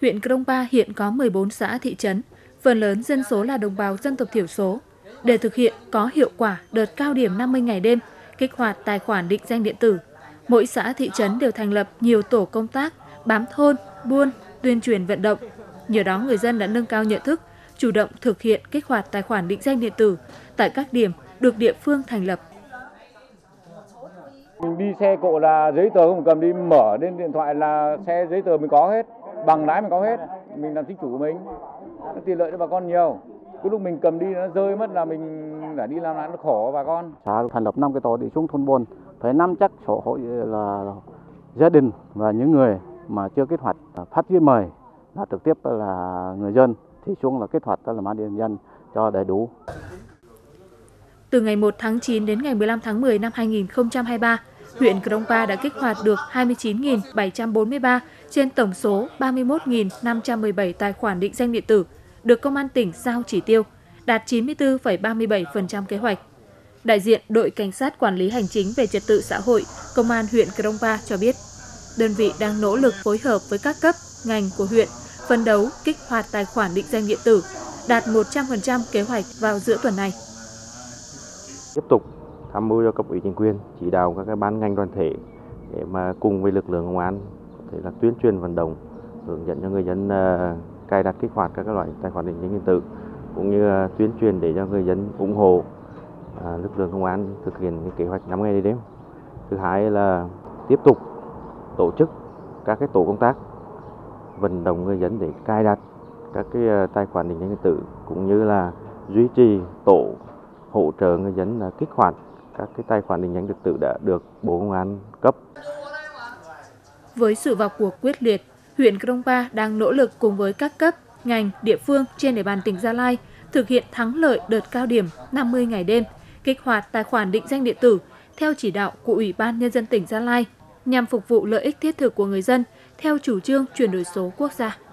Huyện Krongpa hiện có 14 xã thị trấn, phần lớn dân số là đồng bào dân tộc thiểu số. Để thực hiện có hiệu quả đợt cao điểm 50 ngày đêm, kích hoạt tài khoản định danh điện tử, mỗi xã thị trấn đều thành lập nhiều tổ công tác, bám thôn, buôn, tuyên truyền vận động. Nhờ đó người dân đã nâng cao nhận thức, chủ động thực hiện kích hoạt tài khoản định danh điện tử tại các điểm được địa phương thành lập. Mình đi xe cộ là giấy tờ không cầm, đi mở lên điện thoại là xe giấy tờ mình có hết, bằng lái mình có hết, mình làm chính chủ của mình, nó tiện lợi cho bà con nhiều. Cái lúc mình cầm đi nó rơi mất là mình phải đi làm lại, nó khổ bà con. Xã thành lập 5 cái tổ đi xuống thôn buôn, phải nắm chắc sổ hộ là gia đình và những người mà chưa kích hoạt phát giấy mời là trực tiếp là người dân thì xuống là kích hoạt là mã định danh cho đầy đủ. Từ ngày 1 tháng 9 đến ngày 15 tháng 10 năm 2023, huyện Krongpa đã kích hoạt được 29.743 trên tổng số 31.517 tài khoản định danh điện tử, được Công an tỉnh giao chỉ tiêu, đạt 94,37% kế hoạch. Đại diện đội Cảnh sát Quản lý Hành chính về Trật tự xã hội, Công an huyện Krongpa cho biết, đơn vị đang nỗ lực phối hợp với các cấp, ngành của huyện, phấn đấu kích hoạt tài khoản định danh điện tử, đạt 100% kế hoạch vào giữa tuần này. Tiếp tục tham mưu cho cấp ủy chính quyền, chỉ đạo các ban ngành đoàn thể để mà cùng với lực lượng công an có thể là tuyên truyền vận động, hướng dẫn cho người dân cài đặt kích hoạt các loại tài khoản định danh điện tử, cũng như tuyên truyền để cho người dân ủng hộ lực lượng công an thực hiện cái kế hoạch 5 ngày đêm. Thứ hai là tiếp tục tổ chức các cái tổ công tác vận động người dân để cài đặt các cái tài khoản định danh điện tử, cũng như là duy trì tổ hỗ trợ người dân là kích hoạt các cái tài khoản định danh điện tử đã được Bộ Công an cấp. Với sự vào cuộc quyết liệt, huyện Krongpa đang nỗ lực cùng với các cấp, ngành, địa phương trên địa bàn tỉnh Gia Lai thực hiện thắng lợi đợt cao điểm 50 ngày đêm, kích hoạt tài khoản định danh điện tử theo chỉ đạo của Ủy ban Nhân dân tỉnh Gia Lai nhằm phục vụ lợi ích thiết thực của người dân theo chủ trương chuyển đổi số quốc gia.